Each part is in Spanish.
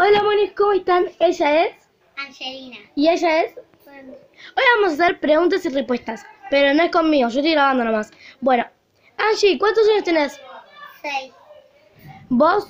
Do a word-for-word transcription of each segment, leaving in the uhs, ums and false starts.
Hola monis, ¿cómo están? Ella es Angelina. Y ella es Bueno. Hoy vamos a hacer preguntas y respuestas, pero no es conmigo, yo estoy grabando nomás. Bueno, Angie, ¿cuántos años tenés? Seis. ¿Vos?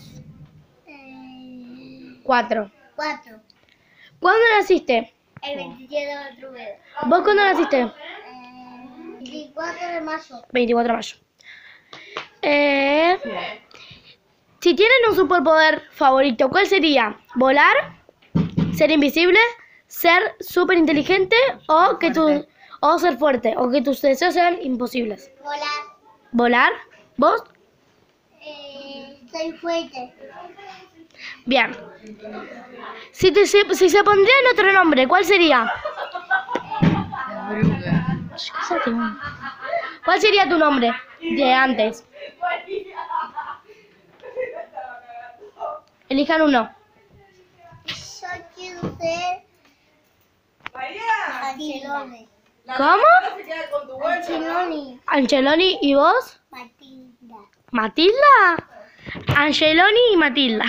Eh, Cuatro. cuatro. ¿Cuándo naciste? El veintisiete de octubre. ¿Vos cuándo naciste? Eh, veinticuatro de mayo. veinticuatro de mayo. Eh, si tienen un superpoder favorito, ¿cuál sería? ¿Volar? ¿Ser invisible? ¿Ser súper inteligente? ¿O que tu, o ser fuerte? ¿O que tus deseos sean imposibles? Volar. ¿Volar? ¿Vos? Eh, soy fuerte. Bien. Si, te, si, si se pondrían otro nombre, ¿cuál sería? ¿Cuál sería tu nombre de antes? Elijan uno. Yo quiero ser Angeloni. ¿Cómo? Angeloni. Angeloni, ¿y vos? Matilda. ¿Matilda? Angeloni y Matilda.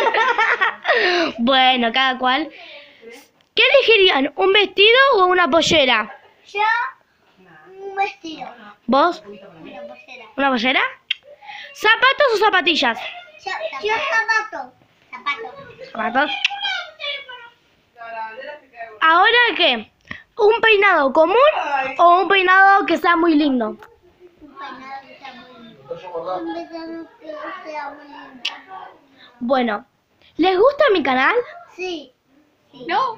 Bueno, cada cual. ¿Qué elegirían? ¿Un vestido o una pollera? Yo un vestido. ¿Vos? Una pollera. ¿Una pollera? ¿Zapatos o zapatillas? Yo, yo zapato. Zapato. ¿Zapatos? ¿Ahora qué? ¿Un peinado común o un peinado que sea muy lindo? Un peinado que sea muy lindo. Un vestido que sea muy lindo. Bueno, ¿les gusta mi canal? Sí. Sí. No.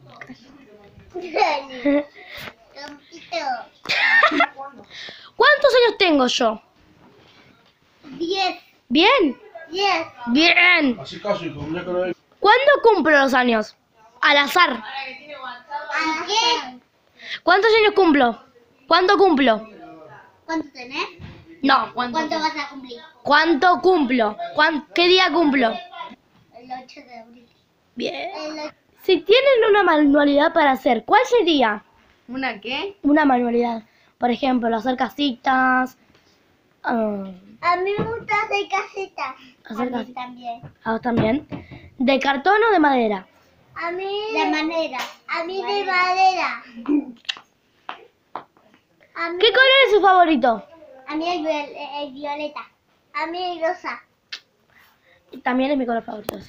¿Cuántos años tengo yo? Diez. ¿Bien? Diez. Bien. Así casi, como ya creo. ¿Cuándo cumplo los años? Al azar. ¿A qué? ¿Cuántos años cumplo? ¿Cuándo cumplo? ¿Cuánto tenés? No. ¿Cuánto vas a cumplir? ¿Cuánto cumplo? ¿Cuán- ¿Qué día cumplo? El ocho de abril. Bien. El ocho. Si tienen una manualidad para hacer, ¿cuál sería? ¿Una qué? Una manualidad. Por ejemplo, hacer casitas. ah, A mí me gusta hacer casitas. Hacer A mí casitas. también. ¿A vos también? ¿De cartón o de madera? A mí de madera. A mí de madera. A mí, ¿Qué color es su favorito? a mí el, viol- el violeta. A mí el rosa. También es mi color favorito.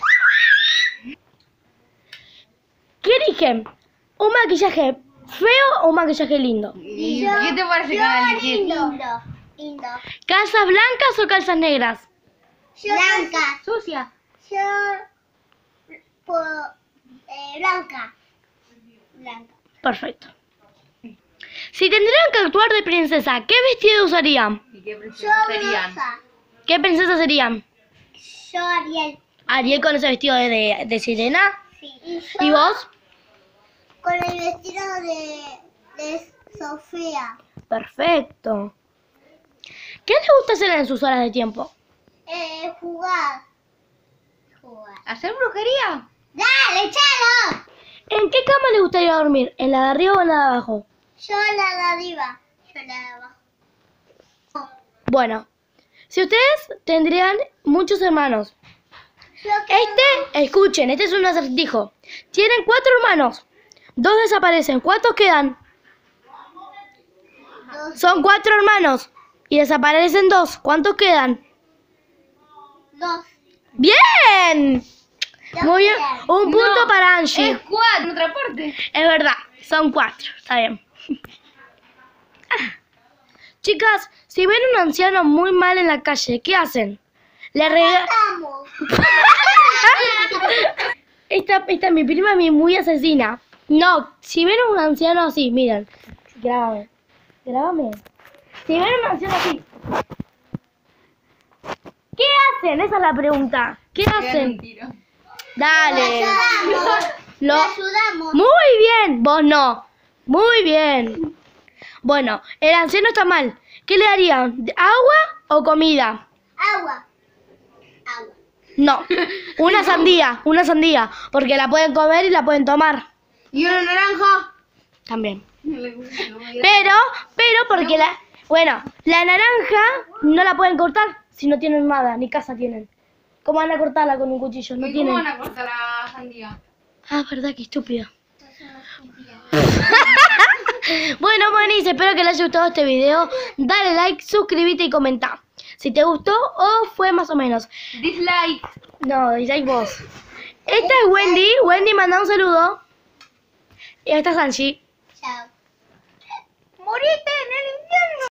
¿Qué eligen? ¿Un maquillaje feo o un maquillaje lindo? ¿Y Yo- qué te parece que yo van a elegir? lindo. Lindo. ¿Calzas blancas o calzas negras? Yo blanca. Sucia. Yo por, eh, blanca. Blanca. Perfecto. Si tendrían que actuar de princesa, ¿qué vestido usarían? ¿Y qué Yo princesa serían? rosa. ¿Qué princesa serían? Yo Ariel. Ariel con ese vestido de, de, de sirena. Sí. Y, yo ¿Y vos? con el vestido de, de Sofía. Perfecto. ¿Qué les gusta hacer en sus horas de tiempo? Eh, jugar. Jugar. ¿Hacer brujería? ¡Dale, Chalo! ¿En qué cama les gustaría dormir? ¿En la de arriba o en la de abajo? Yo la de arriba. Yo la de abajo. Bueno, si ustedes tendrían muchos hermanos. Yo quiero Este, escuchen, este es un acertijo. Tienen cuatro hermanos. Dos desaparecen. ¿Cuántos quedan? dos. Son cuatro hermanos. Y desaparecen dos. ¿Cuántos quedan? Dos. ¡Bien! Dos Muy bien. quedan. Un punto No, para Angie. Es cuatro, en otra parte. Es verdad, son cuatro. Está bien. Ah. Chicas, si ven a un anciano muy mal en la calle, ¿qué hacen? Le regalan... Vamos. Esta, esta mi prima es muy asesina. No, si ven a un anciano así, miren. Grábame. Grábame. Si ven a un anciano así. ¿Qué hacen? Esa es la pregunta. ¿Qué Pegan un hacen? tiro. Dale. Le ayudamos. Lo- Le ayudamos. Muy bien. Vos no. Muy bien. Bueno, el anciano está mal. ¿Qué le darían? ¿Agua o comida? Agua. Agua. No. Una sandía. Una sandía. Porque la pueden comer y la pueden tomar. ¿Y una naranja? También. No le gusta, no me Pero, pero porque la... Bueno, la naranja no la pueden cortar si no tienen nada, ni casa tienen. ¿Cómo van a cortarla con un cuchillo? No ¿Y tienen. cómo van a cortar la sandía? Ah, verdad, qué estúpida. Sos una estúpida. Bueno, Monis, espero que les haya gustado este video. Dale like, suscríbete y comenta si te gustó o fue más o menos. Dislike. No, dislike vos. Esta es Wendy. Wendy, manda un saludo. Y esta es Angie. Chao. Morite en el invierno.